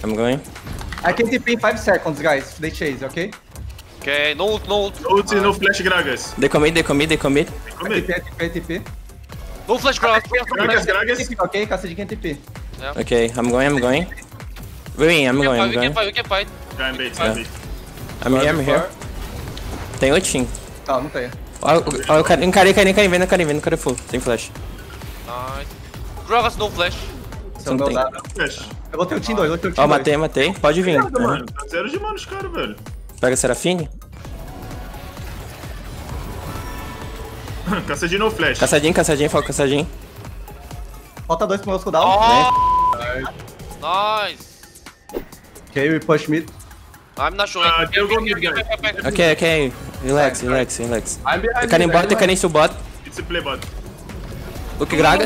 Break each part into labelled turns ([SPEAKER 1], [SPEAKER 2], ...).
[SPEAKER 1] I'm going.
[SPEAKER 2] I can TP in 5 seconds, guys. They chase, okay?
[SPEAKER 3] Okay, no ult, no ult.
[SPEAKER 4] Ult no flash Gragas.
[SPEAKER 1] They commit.
[SPEAKER 2] TP.
[SPEAKER 3] No flash Gragas.
[SPEAKER 4] Gragas.
[SPEAKER 2] TP, ok? Caçadinho can TP.
[SPEAKER 1] Okay, I'm going. Wait, I'm going.
[SPEAKER 3] We can fight.
[SPEAKER 4] Try and bait,
[SPEAKER 1] I'm here. Tem ultim.
[SPEAKER 2] Não tem.
[SPEAKER 1] Ó, o cara, encarei, vem no cara full. Tem flash.
[SPEAKER 3] Nice. Gragas no flash.
[SPEAKER 2] Não deu nada.
[SPEAKER 4] Flash.
[SPEAKER 2] Eu botei o team 2,
[SPEAKER 1] Ó, matei. Pode vir.
[SPEAKER 4] Mano, tá 0 de mana os caras, velho.
[SPEAKER 1] Pega Serafine.
[SPEAKER 4] Caçadinho no flash.
[SPEAKER 1] Caçadinho, foca caçadinho.
[SPEAKER 2] Falta 2 pro meu cooldown.
[SPEAKER 3] Nice.
[SPEAKER 2] Ok, we push mid.
[SPEAKER 3] I'm not sure.
[SPEAKER 4] Eu vou mid, guys.
[SPEAKER 1] Ok. Relax.
[SPEAKER 2] I'm behind
[SPEAKER 1] Tem carinho still bot.
[SPEAKER 4] It's a play bot.
[SPEAKER 1] Look Gragas.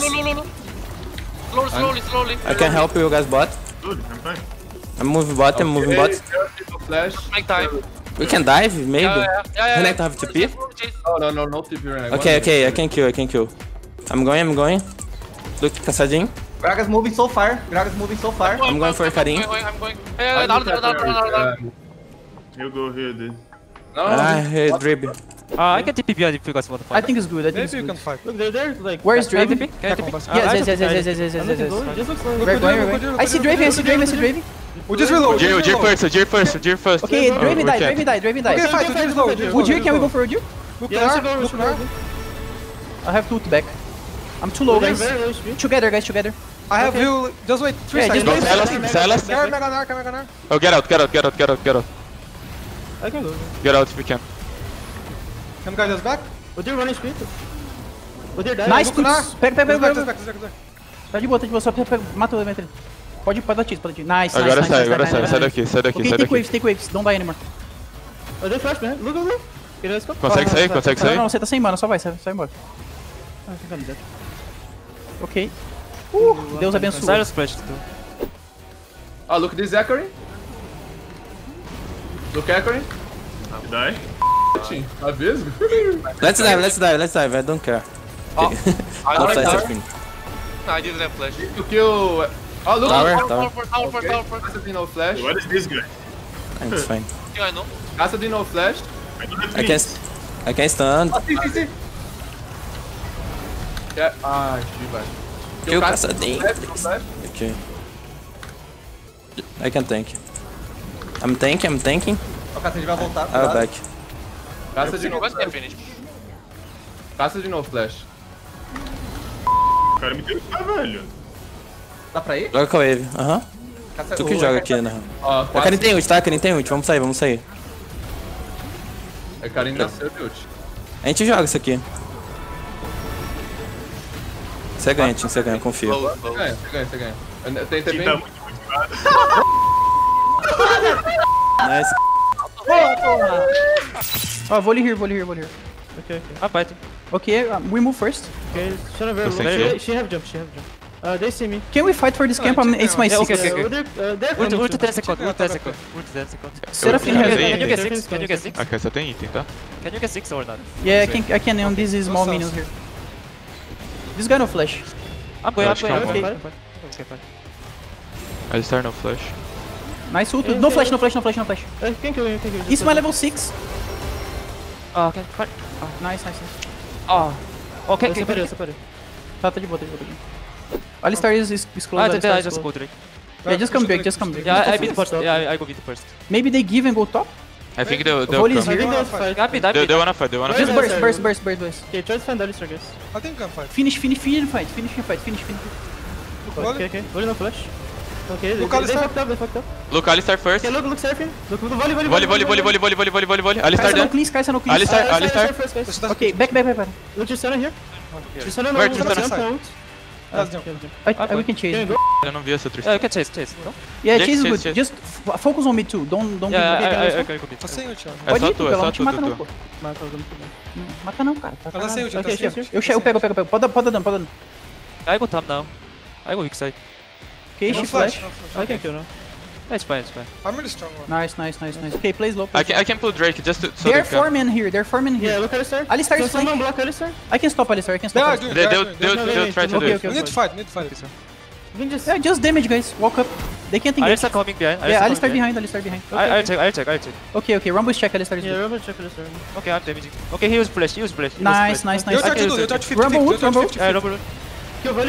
[SPEAKER 3] Slowly.
[SPEAKER 1] I can help you guys bot.
[SPEAKER 4] Good, I'm fine.
[SPEAKER 1] I'm moving bot.
[SPEAKER 2] Flash.
[SPEAKER 3] Make time.
[SPEAKER 1] We can dive, maybe.
[SPEAKER 3] Yeah.
[SPEAKER 1] Renekton have TP?
[SPEAKER 2] No TP right now.
[SPEAKER 1] Okay, I can kill. I'm going. Look, caçadinho.
[SPEAKER 2] Gragas moving so far.
[SPEAKER 1] I'm going for carinho.
[SPEAKER 3] I'm going. Hey, down.
[SPEAKER 4] You go here, dude.
[SPEAKER 1] Hey, Drib.
[SPEAKER 5] I can TP behind if you guys want to fight.
[SPEAKER 6] I think it's good.
[SPEAKER 7] Maybe you can fight.
[SPEAKER 6] Look, they're like.
[SPEAKER 5] Where's
[SPEAKER 6] Can I
[SPEAKER 5] Draven?
[SPEAKER 6] TP?
[SPEAKER 5] Can I TP?
[SPEAKER 6] Yes. Just look slow.
[SPEAKER 5] We're going. I see Draven.
[SPEAKER 7] We just reload.
[SPEAKER 5] Udyr first.
[SPEAKER 6] Okay, Draven died.
[SPEAKER 7] Okay, fight. We just reload.
[SPEAKER 6] Udyr, can we go for Udyr?
[SPEAKER 7] Yeah, let's go.
[SPEAKER 6] I have ult back. I'm too low, guys. Together, guys.
[SPEAKER 7] I have you. Just wait 3
[SPEAKER 6] Yeah,
[SPEAKER 7] seconds.
[SPEAKER 6] just
[SPEAKER 5] Silas.
[SPEAKER 7] Mega Nar.
[SPEAKER 5] Oh, get out.
[SPEAKER 6] I can go.
[SPEAKER 5] Get out if we can.
[SPEAKER 7] Can guys us back?
[SPEAKER 6] Udyr running speed. Udyr died.
[SPEAKER 7] Nice,
[SPEAKER 6] Pega.
[SPEAKER 7] Back.
[SPEAKER 6] Tá de boa. Só mata ele. Pode dar cheese. Nice.
[SPEAKER 5] Agora sai daqui.
[SPEAKER 6] Okay, take waves. Don't die anymore. Eu dei flash, né? Look.
[SPEAKER 5] Consegue sair?
[SPEAKER 6] Não, você tá sem mana, só vai embora. Fica ali dentro. Ok. Deus abençoe.
[SPEAKER 5] Sai os flash.
[SPEAKER 8] Oh, look this Zachary. Look Zachary.
[SPEAKER 4] You die?
[SPEAKER 8] Tá mesmo?
[SPEAKER 1] Let's dive. I don't care.
[SPEAKER 3] I
[SPEAKER 1] I'll
[SPEAKER 3] don't
[SPEAKER 1] flash
[SPEAKER 3] know.
[SPEAKER 1] Serafine.
[SPEAKER 3] I didn't have flash.
[SPEAKER 8] You kill. Oh, look.
[SPEAKER 1] Tower.
[SPEAKER 8] Caça de no flash.
[SPEAKER 4] What is this guy?
[SPEAKER 1] It's fine.
[SPEAKER 3] I know.
[SPEAKER 8] Caça de no flash.
[SPEAKER 4] I don't have
[SPEAKER 1] I can stand.
[SPEAKER 2] Sim.
[SPEAKER 8] Yeah. Ah, velho.
[SPEAKER 1] Kill caçadinho.
[SPEAKER 8] Flash.
[SPEAKER 1] Okay. I can tank. I'm tanking.
[SPEAKER 2] O Caçadinho vai voltar.
[SPEAKER 1] I'll back.
[SPEAKER 8] Caça de no
[SPEAKER 3] Quase
[SPEAKER 8] flash.
[SPEAKER 3] que é finish.
[SPEAKER 8] Caça de no flash.
[SPEAKER 4] O cara me deu velho.
[SPEAKER 2] Dá pra ir?
[SPEAKER 1] Joga com a wave. Tu que joga aqui, né?
[SPEAKER 8] Ó,
[SPEAKER 1] O Karin tem ult, tá? Karin tem ult. Vamos sair.
[SPEAKER 8] É Karin nasceu de ult.
[SPEAKER 1] A gente joga isso aqui. Você ganha, Tim. Você ganha, confio.
[SPEAKER 8] Você ganha. Tem
[SPEAKER 4] Tá
[SPEAKER 8] também.
[SPEAKER 4] muito motivado.
[SPEAKER 1] Nice.
[SPEAKER 6] Oh, volley here. Okay.
[SPEAKER 5] Fight.
[SPEAKER 6] Okay, we move first.
[SPEAKER 9] Okay, should have
[SPEAKER 5] Thank you.
[SPEAKER 9] She have jump. They see me.
[SPEAKER 6] Can we fight for this camp? It's my 6.
[SPEAKER 5] Okay.
[SPEAKER 9] Ult
[SPEAKER 5] 10 seconds.
[SPEAKER 6] Seraphine
[SPEAKER 5] Can
[SPEAKER 6] has.
[SPEAKER 5] you get 6?
[SPEAKER 10] Ok, só tem item, tá?
[SPEAKER 5] Can you get 6 or not?
[SPEAKER 6] Yeah, I can on these small minions here. This guy no flash.
[SPEAKER 5] I'm going.
[SPEAKER 10] Acho que é um
[SPEAKER 5] Okay,
[SPEAKER 6] bom.
[SPEAKER 5] fine.
[SPEAKER 10] Alistar no flash.
[SPEAKER 6] Nice ult. No flash.
[SPEAKER 9] Can kill you.
[SPEAKER 6] It's my level 6.
[SPEAKER 5] Oh, okay, fine.
[SPEAKER 6] Nice.
[SPEAKER 5] Oh. Okay,
[SPEAKER 9] Eu separei.
[SPEAKER 6] Tá de boa. Alistar is close.
[SPEAKER 5] I
[SPEAKER 6] Alistar is
[SPEAKER 5] just
[SPEAKER 6] close.
[SPEAKER 5] go Drake.
[SPEAKER 6] Yeah, just come back.
[SPEAKER 5] Yeah, I beat first. Yeah, I go beat first.
[SPEAKER 6] Maybe they give and go top?
[SPEAKER 10] I think they'll
[SPEAKER 6] Volley is
[SPEAKER 10] come.
[SPEAKER 6] here.
[SPEAKER 10] They wanna fight,
[SPEAKER 6] Just burst.
[SPEAKER 9] Okay, try to find Alistar, guys.
[SPEAKER 7] I think I'm fine.
[SPEAKER 6] Finish fight.
[SPEAKER 9] Okay. Volley no flash. Okay,
[SPEAKER 7] Look
[SPEAKER 9] they
[SPEAKER 7] Alistar.
[SPEAKER 9] fucked up.
[SPEAKER 10] Look, Alistar first.
[SPEAKER 9] Okay, look Seraphine. Look volley.
[SPEAKER 10] Volley. Alistar
[SPEAKER 6] Kai'Sa no
[SPEAKER 10] done.
[SPEAKER 6] cleans.
[SPEAKER 10] Alistar.
[SPEAKER 9] First, guys.
[SPEAKER 6] Okay, back.
[SPEAKER 9] Look Tristana here. Tristana no
[SPEAKER 10] Where
[SPEAKER 9] ult,
[SPEAKER 10] Tristana?
[SPEAKER 9] Tristana no ult.
[SPEAKER 6] We can chase.
[SPEAKER 10] Eu não vi essa
[SPEAKER 5] Yeah,
[SPEAKER 10] Tristan.
[SPEAKER 5] you can chase. No?
[SPEAKER 6] Yeah,
[SPEAKER 10] Chase,
[SPEAKER 6] chase is
[SPEAKER 10] chase,
[SPEAKER 6] good.
[SPEAKER 10] chase.
[SPEAKER 6] Just focus on me too. Don't
[SPEAKER 5] Yeah, I go beat.
[SPEAKER 7] Tá sem ult, Thiago.
[SPEAKER 10] É
[SPEAKER 6] Pode
[SPEAKER 10] só
[SPEAKER 6] ir,
[SPEAKER 10] tu,
[SPEAKER 6] ela
[SPEAKER 10] é
[SPEAKER 6] não
[SPEAKER 10] só
[SPEAKER 6] te
[SPEAKER 10] tu,
[SPEAKER 6] mata não,
[SPEAKER 10] tu.
[SPEAKER 6] pô.
[SPEAKER 9] Mata, não.
[SPEAKER 6] Mata não, cara.
[SPEAKER 7] Ela sem ult, tá
[SPEAKER 9] Okay,
[SPEAKER 7] sem
[SPEAKER 9] chase
[SPEAKER 7] ult.
[SPEAKER 9] here.
[SPEAKER 6] Eu pego. Pode dar dano.
[SPEAKER 5] I go top now. I go weak side.
[SPEAKER 6] Okay,
[SPEAKER 7] No
[SPEAKER 6] she flash.
[SPEAKER 9] I can kill now.
[SPEAKER 5] Yeah, it's fine.
[SPEAKER 7] I'm really strong.
[SPEAKER 6] Nice. Okay, play slow.
[SPEAKER 10] I can pull Drake just to, so
[SPEAKER 6] They're
[SPEAKER 10] they can.
[SPEAKER 6] 4 men here.
[SPEAKER 9] Yeah, look Alistar.
[SPEAKER 6] Alistar is
[SPEAKER 9] Someone
[SPEAKER 6] flank.
[SPEAKER 9] block Alistar.
[SPEAKER 6] I can stop Alistar.
[SPEAKER 7] Yeah,
[SPEAKER 6] Alistar.
[SPEAKER 7] dude.
[SPEAKER 10] They'll try to do
[SPEAKER 6] Okay,
[SPEAKER 10] it.
[SPEAKER 7] We need to fight.
[SPEAKER 9] You can just...
[SPEAKER 6] Yeah, just damage, guys. Walk up. They can't engage.
[SPEAKER 5] Alistar coming behind.
[SPEAKER 6] Yeah, Alistar behind, Alistar behind.
[SPEAKER 5] I'll check.
[SPEAKER 6] Okay, Rumble is check, Alistar is
[SPEAKER 9] Yeah,
[SPEAKER 6] good.
[SPEAKER 9] Rumble check this.
[SPEAKER 5] Okay, I'm damaging. Okay, he was flash.
[SPEAKER 6] Nice.
[SPEAKER 7] You touch
[SPEAKER 5] Okay,
[SPEAKER 7] it, you
[SPEAKER 5] okay.
[SPEAKER 7] touch 50.
[SPEAKER 6] Rumble
[SPEAKER 7] You
[SPEAKER 6] ult,
[SPEAKER 7] touch
[SPEAKER 6] Rumble.
[SPEAKER 7] 50.
[SPEAKER 5] Yeah, Rumble.
[SPEAKER 9] Kill Valley.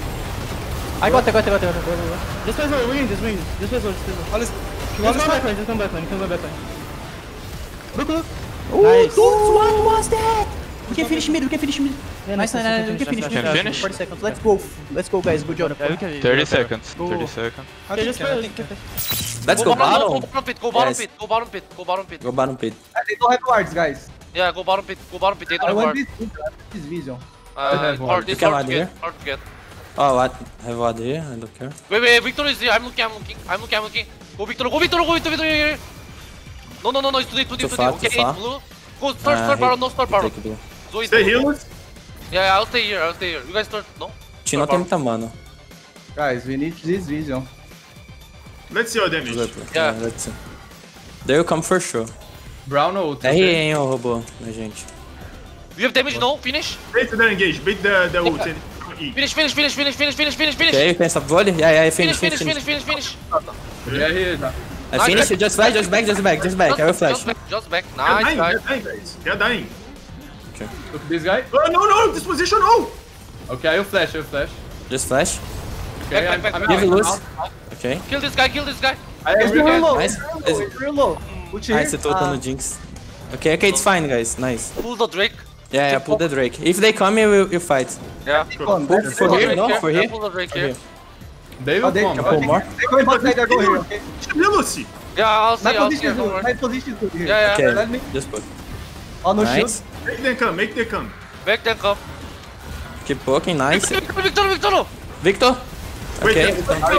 [SPEAKER 6] I got it.
[SPEAKER 9] This guy's all winning. This guy's all
[SPEAKER 7] Alice,
[SPEAKER 9] Just come back line. Look.
[SPEAKER 6] Oh,
[SPEAKER 9] Nice.
[SPEAKER 6] what was that? We can finish mid.
[SPEAKER 9] Yeah,
[SPEAKER 6] Nice. We can finish
[SPEAKER 10] Can
[SPEAKER 6] mid.
[SPEAKER 10] finish?
[SPEAKER 6] 40 seconds. Let's go, guys. Good job.
[SPEAKER 5] Yeah, we can.
[SPEAKER 10] 30 seconds.
[SPEAKER 6] Go.
[SPEAKER 10] 30 seconds.
[SPEAKER 7] I think can.
[SPEAKER 1] Let's go bottom.
[SPEAKER 3] Go bottom pit. Go bottom
[SPEAKER 1] Yes.
[SPEAKER 3] pit. Go bottom pit. Go bottom pit.
[SPEAKER 1] Go bottom pit.
[SPEAKER 2] They don't have wards, guys.
[SPEAKER 3] Yeah, go bottom pit. Go bottom pit. They don't
[SPEAKER 2] I
[SPEAKER 3] have
[SPEAKER 2] want
[SPEAKER 3] ward.
[SPEAKER 2] this vision.
[SPEAKER 8] have ward.
[SPEAKER 3] It's
[SPEAKER 1] You can
[SPEAKER 3] hard to
[SPEAKER 1] add
[SPEAKER 3] get.
[SPEAKER 1] here.
[SPEAKER 3] Hard to get.
[SPEAKER 1] Oh, what? I have one here. I don't care.
[SPEAKER 3] Wait. Victor is here. I'm looking. Go Victor. Here. No. It's too deep.
[SPEAKER 1] Too far,
[SPEAKER 3] Okay,
[SPEAKER 1] too far.
[SPEAKER 3] it's blue. Go start Baron. No start Baron.
[SPEAKER 1] Take blue.
[SPEAKER 3] Zoe
[SPEAKER 4] Stay healers.
[SPEAKER 3] Yeah, I'll stay here. You guys start. No?
[SPEAKER 1] She não tem muita mana.
[SPEAKER 2] Guys, we need this vision.
[SPEAKER 4] Let's see your damage.
[SPEAKER 3] Yeah.
[SPEAKER 1] Let's see. They will come for sure.
[SPEAKER 8] Brown ult.
[SPEAKER 1] É RE, hein, o robô, a gente.
[SPEAKER 3] You have damage? No? Finish?
[SPEAKER 4] Bait the engage. Bait the ult. And E.
[SPEAKER 3] Finish.
[SPEAKER 1] Okay, you can stop volley? Yeah, finish.
[SPEAKER 3] Finish.
[SPEAKER 8] Yeah, he is.
[SPEAKER 1] I finish, just back. I will flash.
[SPEAKER 3] Just back.
[SPEAKER 4] They're
[SPEAKER 3] Nice,
[SPEAKER 4] dying,
[SPEAKER 3] guys.
[SPEAKER 4] they're dying, guys. They're dying.
[SPEAKER 8] Look at this guy.
[SPEAKER 4] Oh, no, this position, no!
[SPEAKER 8] Okay, I'll flash.
[SPEAKER 1] Just flash.
[SPEAKER 8] Okay,
[SPEAKER 3] Back.
[SPEAKER 8] I'm
[SPEAKER 1] Give it
[SPEAKER 8] out.
[SPEAKER 1] loose. Okay.
[SPEAKER 3] Kill this guy.
[SPEAKER 8] I
[SPEAKER 2] It's
[SPEAKER 8] have
[SPEAKER 2] real low.
[SPEAKER 1] Nice.
[SPEAKER 2] It's real low. Ult here.
[SPEAKER 1] Nice, eu tô dando Jinx. Okay, it's fine, guys. Nice.
[SPEAKER 3] Pull the Drake.
[SPEAKER 1] Yeah, pull the Drake. If they come, you fight.
[SPEAKER 3] Yeah.
[SPEAKER 2] Come,
[SPEAKER 1] For
[SPEAKER 3] Pull the
[SPEAKER 1] here?
[SPEAKER 3] Drake
[SPEAKER 1] No,
[SPEAKER 3] here.
[SPEAKER 1] for
[SPEAKER 3] Yeah,
[SPEAKER 1] here?
[SPEAKER 3] pull the Drake
[SPEAKER 1] For
[SPEAKER 3] here.
[SPEAKER 1] here.
[SPEAKER 8] They will come.
[SPEAKER 1] Pull more.
[SPEAKER 2] They're going bot side, they're going here, okay?
[SPEAKER 4] Stability.
[SPEAKER 3] Yeah, I'll stay.
[SPEAKER 2] My
[SPEAKER 3] Don't
[SPEAKER 2] position is good.
[SPEAKER 3] worry.
[SPEAKER 2] My position is good here.
[SPEAKER 3] Yeah.
[SPEAKER 1] Okay,
[SPEAKER 2] Let me.
[SPEAKER 1] just put.
[SPEAKER 2] Oh, no
[SPEAKER 1] Nice.
[SPEAKER 2] shield.
[SPEAKER 4] Make them come.
[SPEAKER 3] Back then come.
[SPEAKER 1] Keep poking, nice.
[SPEAKER 3] Victor.
[SPEAKER 1] Victor? Okay,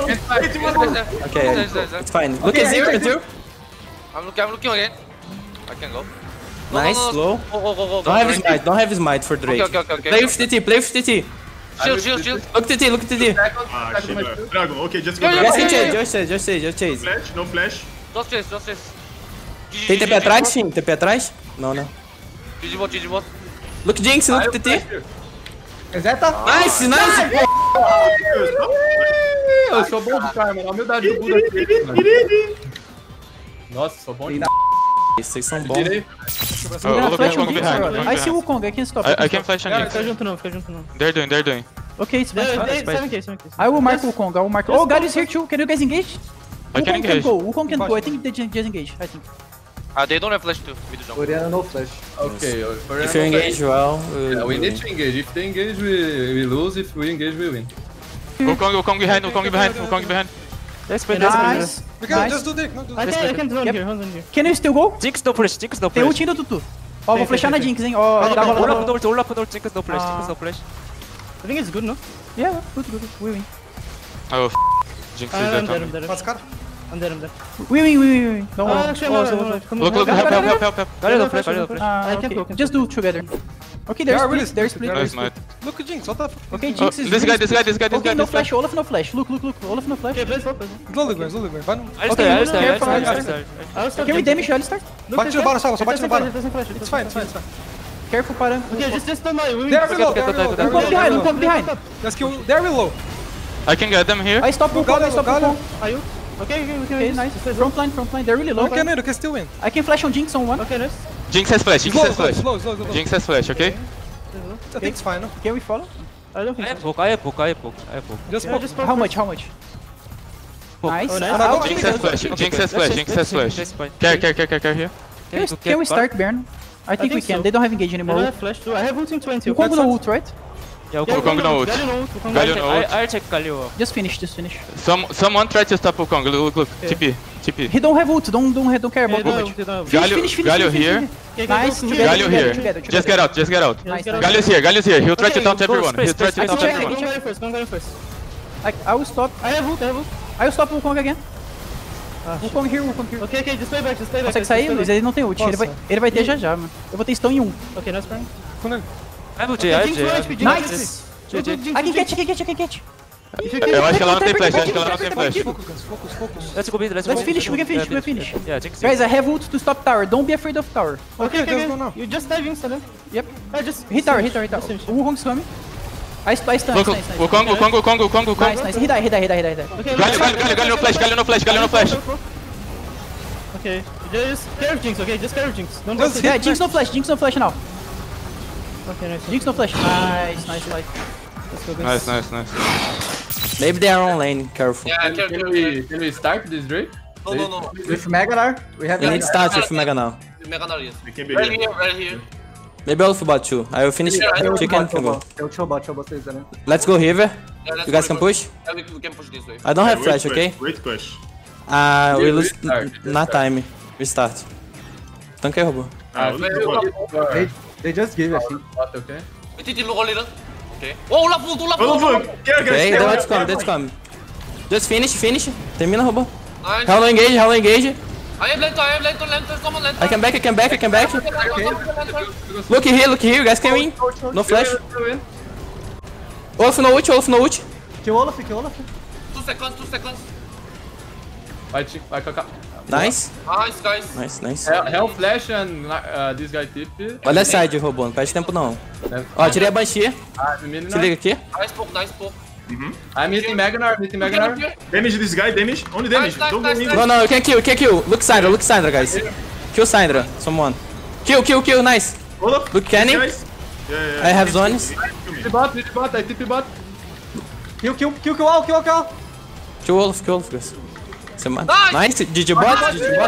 [SPEAKER 3] Okay.
[SPEAKER 1] it's fine. Look at Zero, too.
[SPEAKER 3] I'm looking again. I can go.
[SPEAKER 1] Nice, slow.
[SPEAKER 3] Go.
[SPEAKER 1] Don't have smite for Drake.
[SPEAKER 3] Okay.
[SPEAKER 1] Play with TT.
[SPEAKER 3] Shield.
[SPEAKER 1] Look TT.
[SPEAKER 4] Ah, shit. Dragon, okay, just go.
[SPEAKER 3] Yeah,
[SPEAKER 1] Yes,
[SPEAKER 3] yeah.
[SPEAKER 1] just chase.
[SPEAKER 4] Flash, no flash.
[SPEAKER 3] Just chase.
[SPEAKER 1] Tem TP atrás, sim? TP atrás? Não.
[SPEAKER 3] GG bot.
[SPEAKER 1] Look Jinx, look TT.
[SPEAKER 2] Reseta.
[SPEAKER 1] Nice.
[SPEAKER 8] Eu sou bom de cara, mano. A humildade do Buda aqui, mano. Nossa, sou bom de
[SPEAKER 1] Vocês são bons.
[SPEAKER 8] Tirei.
[SPEAKER 10] Oh, look
[SPEAKER 6] Flash
[SPEAKER 10] at
[SPEAKER 6] on
[SPEAKER 10] Wukong
[SPEAKER 6] Jinx.
[SPEAKER 10] behind.
[SPEAKER 6] I see Wukong. I can stop.
[SPEAKER 10] I can flash on
[SPEAKER 9] Fica
[SPEAKER 10] Jinx.
[SPEAKER 9] junto não.
[SPEAKER 10] They're doing.
[SPEAKER 6] Okay, it's fine.
[SPEAKER 9] Yeah, 7k.
[SPEAKER 6] I will mark Wukong. Oh, Galio is here too. Can you guys engage?
[SPEAKER 10] I can engage.
[SPEAKER 6] Wukong can go. I think they just engage. I think.
[SPEAKER 3] They don't have flash too. With the jump.
[SPEAKER 2] Oriana no flash.
[SPEAKER 8] Okay,
[SPEAKER 1] If you engage well,
[SPEAKER 8] Yeah, we need to engage. If they engage, we lose. If we engage, we win.
[SPEAKER 10] Wukong behind.
[SPEAKER 5] Let's play.
[SPEAKER 6] Nice.
[SPEAKER 7] We can
[SPEAKER 6] Nice.
[SPEAKER 7] just do Dick. No, do
[SPEAKER 9] I
[SPEAKER 7] Dick.
[SPEAKER 9] can zone
[SPEAKER 6] Yep.
[SPEAKER 9] here. Hold on here.
[SPEAKER 6] Can you still go?
[SPEAKER 5] Jinx no flash.
[SPEAKER 6] Tem ult do Tutu. Ó, vou flashar na Jinx, hein. Ó,
[SPEAKER 5] Olha
[SPEAKER 6] dá
[SPEAKER 5] lá
[SPEAKER 6] bola.
[SPEAKER 5] pro norte, Jinx no flash.
[SPEAKER 6] Ah.
[SPEAKER 9] I think it's good, no?
[SPEAKER 6] Yeah, good. We win.
[SPEAKER 10] Oh, Jinx is
[SPEAKER 9] I'm
[SPEAKER 10] dead.
[SPEAKER 9] dead.
[SPEAKER 7] What's cut?
[SPEAKER 9] I'm dead.
[SPEAKER 6] We win. Don't worry.
[SPEAKER 9] Actually, no. Come
[SPEAKER 10] Look,
[SPEAKER 9] on.
[SPEAKER 10] help.
[SPEAKER 5] Galio no flash.
[SPEAKER 6] Ah,
[SPEAKER 9] I can't
[SPEAKER 6] okay.
[SPEAKER 9] go.
[SPEAKER 6] Just do together. Okay,
[SPEAKER 7] They
[SPEAKER 6] there's
[SPEAKER 7] are really
[SPEAKER 6] split. There's split.
[SPEAKER 10] Nice, mate.
[SPEAKER 7] Look at Jinx. What the fuck?
[SPEAKER 6] Okay,
[SPEAKER 10] Oh,
[SPEAKER 6] Jinx is
[SPEAKER 10] this
[SPEAKER 6] really
[SPEAKER 10] guy.
[SPEAKER 6] split. Okay, no flash. Olaf no flash. Look. Olaf no flash.
[SPEAKER 9] Okay, let's focus.
[SPEAKER 7] Slowly going. Vai no...
[SPEAKER 5] Alistar.
[SPEAKER 9] I'll stop.
[SPEAKER 6] Can we damage Alistar?
[SPEAKER 7] Bate no Baron, só bate no Baron.
[SPEAKER 9] Doesn't flash.
[SPEAKER 7] It's fine.
[SPEAKER 6] Careful, para.
[SPEAKER 9] Okay, just don't die. We win.
[SPEAKER 7] They're below.
[SPEAKER 6] Wukong behind.
[SPEAKER 7] Let's kill. They're below.
[SPEAKER 10] I can get them here.
[SPEAKER 6] I stop Wukong.
[SPEAKER 9] Are you? Okay.
[SPEAKER 6] Okay, nice. Frontline. They're really low.
[SPEAKER 7] You can still win.
[SPEAKER 6] I can flash on Jinx on one.
[SPEAKER 9] Okay, nice.
[SPEAKER 10] Jinx has flash.
[SPEAKER 7] Slow.
[SPEAKER 10] Jinx has flash, okay?
[SPEAKER 7] I think it's fine, no?
[SPEAKER 6] Can we follow?
[SPEAKER 9] I don't think so.
[SPEAKER 5] I have poke.
[SPEAKER 7] Just
[SPEAKER 9] Yeah,
[SPEAKER 7] poke.
[SPEAKER 9] just
[SPEAKER 6] How much? Nice.
[SPEAKER 9] Oh, nice.
[SPEAKER 6] I'll-
[SPEAKER 10] Jinx has flash. Jinx has flash. Care here.
[SPEAKER 6] Can we start Baron? I think we
[SPEAKER 9] think
[SPEAKER 6] can.
[SPEAKER 9] so.
[SPEAKER 6] They don't have engage
[SPEAKER 9] I don't
[SPEAKER 6] anymore.
[SPEAKER 9] have flash too. I have ult in 20.
[SPEAKER 6] Wukong no ult, right?
[SPEAKER 5] Yeah,
[SPEAKER 10] Wukong no ult. Galio no ult.
[SPEAKER 5] I'll check Galio.
[SPEAKER 6] Just finish.
[SPEAKER 10] Someone try to stop Wukong. Look. TP.
[SPEAKER 6] He don't have ult. Don't care about ult. Finish.
[SPEAKER 10] Galio here.
[SPEAKER 6] Nice.
[SPEAKER 10] Galio here. Just get out.
[SPEAKER 6] Nice.
[SPEAKER 10] Galio's here. He'll try to taunt everyone.
[SPEAKER 5] space,
[SPEAKER 10] He'll try to
[SPEAKER 5] space.
[SPEAKER 10] taunt
[SPEAKER 6] Check.
[SPEAKER 10] everyone.
[SPEAKER 9] Go first.
[SPEAKER 6] I will stop.
[SPEAKER 9] I have ult.
[SPEAKER 6] I will stop Wukong again. Wukong here.
[SPEAKER 9] Okay, just stay back.
[SPEAKER 6] Consegue sair, Luiz? Ele não tem ult. Ele vai ter já, mano. Eu vou ter stun em 1.
[SPEAKER 9] Okay, nice burn.
[SPEAKER 5] I have ulti.
[SPEAKER 6] Nice.
[SPEAKER 5] GG.
[SPEAKER 6] I can catch.
[SPEAKER 10] Eu acho que ela não tem flash.
[SPEAKER 7] Focus.
[SPEAKER 5] Let's go mid.
[SPEAKER 6] Let's finish. We can finish.
[SPEAKER 5] Yeah, Jinx.
[SPEAKER 6] Guys, I have ult to stop tower. Don't be afraid of tower.
[SPEAKER 7] Okay, let's go now.
[SPEAKER 9] You just dive in, Salah.
[SPEAKER 6] Yep.
[SPEAKER 9] Just
[SPEAKER 6] Hit tower.
[SPEAKER 9] finish.
[SPEAKER 6] Wukong's coming.
[SPEAKER 9] I stun.
[SPEAKER 10] Look,
[SPEAKER 9] Nice.
[SPEAKER 10] Wukong.
[SPEAKER 9] Nice. He died. Okay.
[SPEAKER 10] Galio no flash.
[SPEAKER 9] Okay. Just carry Jinx, okay? Just carry Jinx. Don't
[SPEAKER 7] Just
[SPEAKER 9] go.
[SPEAKER 7] hit
[SPEAKER 9] Jinx no flash now. Okay, nice. Jinx no flash. Nice fight. Let's go, guys.
[SPEAKER 10] Nice.
[SPEAKER 1] Maybe they are on lane, careful.
[SPEAKER 3] Yeah,
[SPEAKER 8] Can we start this Drake?
[SPEAKER 3] No.
[SPEAKER 2] With Maganar, we have
[SPEAKER 1] We need to start with Mega now.
[SPEAKER 3] Meganar, yes.
[SPEAKER 4] They can be
[SPEAKER 3] Right
[SPEAKER 4] here.
[SPEAKER 3] here, right here.
[SPEAKER 1] Maybe I'll bot too. I will finish chicken can go.
[SPEAKER 2] Eu chill bot vocês, né?
[SPEAKER 1] Let's go River.
[SPEAKER 3] Yeah, let's
[SPEAKER 1] You guys
[SPEAKER 3] go,
[SPEAKER 1] can push?
[SPEAKER 3] Yeah, we can push this way.
[SPEAKER 1] I don't have
[SPEAKER 4] Wait
[SPEAKER 1] flash,
[SPEAKER 4] push,
[SPEAKER 1] okay?
[SPEAKER 4] Wait push.
[SPEAKER 1] We lose
[SPEAKER 8] Restart,
[SPEAKER 1] na
[SPEAKER 8] restart.
[SPEAKER 1] time. Restart. Tanque aí, robô.
[SPEAKER 2] They just give, assim.
[SPEAKER 8] Bot, okay?
[SPEAKER 3] We did look a little. Okay. Oh, Olaf,
[SPEAKER 1] Okay, let's come. Just finish. Termina, robô.
[SPEAKER 3] Nice.
[SPEAKER 1] Hello engage.
[SPEAKER 3] I have lantern, come on, lantern.
[SPEAKER 1] I can back. Look here, you guys can win. No flash. Olaf no ult.
[SPEAKER 2] Kill Olaf.
[SPEAKER 3] 2 seconds.
[SPEAKER 8] Vai Kaká.
[SPEAKER 1] Nice.
[SPEAKER 3] Nice, guys.
[SPEAKER 1] Nice.
[SPEAKER 8] Hell Flash and this guy tip.
[SPEAKER 1] Olha a side, robô, não perde tempo não. Ó, tirei a Banshee. Se liga aqui.
[SPEAKER 3] Nice poke.
[SPEAKER 8] I'm hitting Maganar.
[SPEAKER 4] Damage this guy, damage. Only damage.
[SPEAKER 3] Nice.
[SPEAKER 4] Don't go in.
[SPEAKER 1] No, you can kill. Look Syndra, guys. Kill Syndra, someone. Kill, nice.
[SPEAKER 4] Olaf.
[SPEAKER 1] Look Kenny.
[SPEAKER 4] Guys. Yeah.
[SPEAKER 1] I have zones.
[SPEAKER 8] Hit bot, I tip bot.
[SPEAKER 2] Kill all.
[SPEAKER 1] Kill Olaf, guys.
[SPEAKER 3] Nice.
[SPEAKER 1] Nice, GG bot.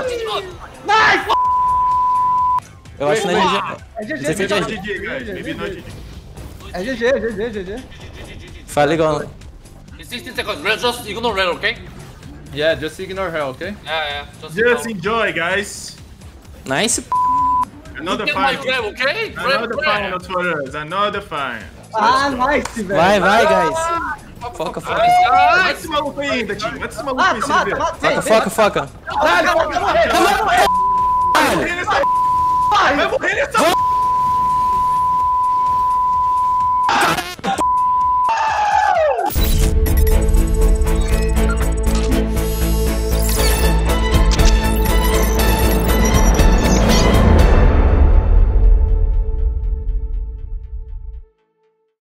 [SPEAKER 1] Eu acho que não é GG.
[SPEAKER 2] É GG,
[SPEAKER 1] Você fez
[SPEAKER 4] Not
[SPEAKER 1] GG.
[SPEAKER 4] GG, guys. Maybe not GG.
[SPEAKER 2] É GG.
[SPEAKER 1] Fala igual.
[SPEAKER 3] In 16 seconds, Red, just ignore red, okay?
[SPEAKER 8] Yeah, just ignore her, okay?
[SPEAKER 3] Yeah.
[SPEAKER 4] Just enjoy, guys.
[SPEAKER 1] Nice.
[SPEAKER 4] Another
[SPEAKER 3] Get my
[SPEAKER 4] final.
[SPEAKER 3] grab, okay?
[SPEAKER 4] Another final for us. Another final.
[SPEAKER 2] Nice, velho.
[SPEAKER 1] Vai, guys. Foca.
[SPEAKER 4] Mata esse maluco aí ainda, Tim. Mata esse maluco aí, se ele ver.
[SPEAKER 1] Foca.
[SPEAKER 4] Vai morrer nessa